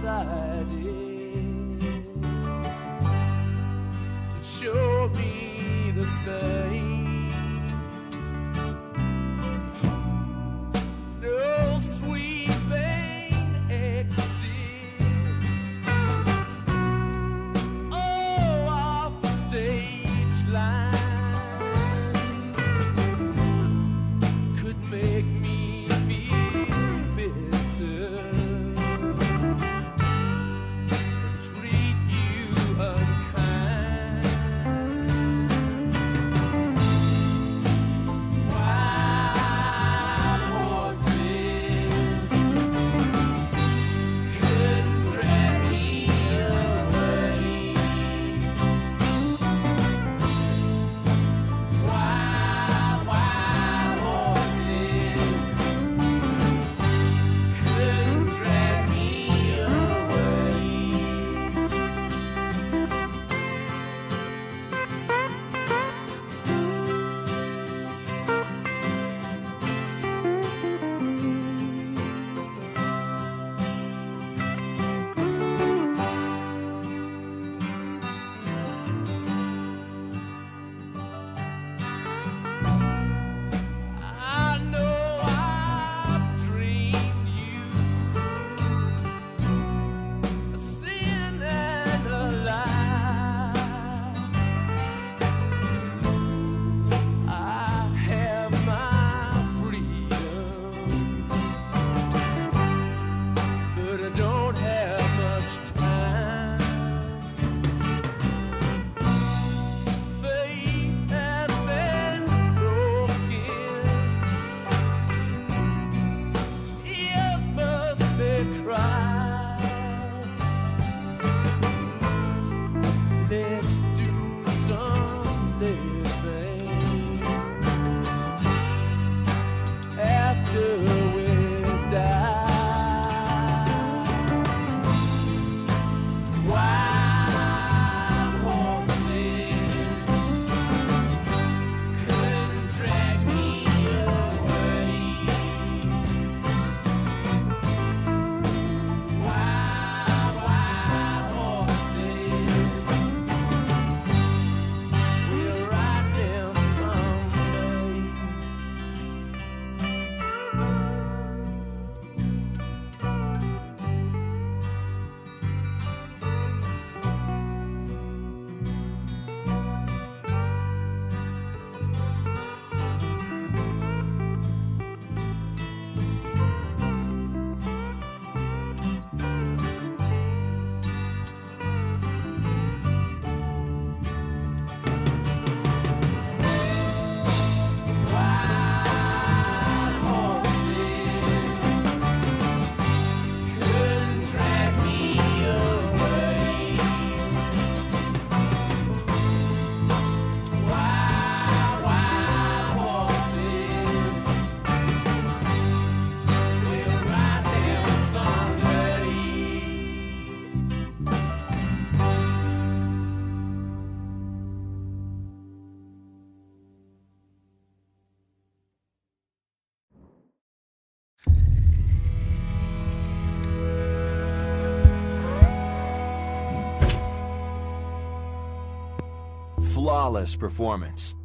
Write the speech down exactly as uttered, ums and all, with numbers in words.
decided to show me the same. No sweet thing exists. Oh, off the stage lines could make me feel bitter. Treat you unkind. Wild horses couldn't drag me away. Wild, wild horses couldn't drag me away. I know I've dreamed you a sin and a lie. I have my freedom, but I don't have much time. Faith has been broken. Tears must be cried. Let's do some living after we die. Wild horses couldn't drag me away. Wild, wild horses will ride them someday. Wild horses couldn't drag me away. Wild, wild horses will ride them someday. Flawless performance.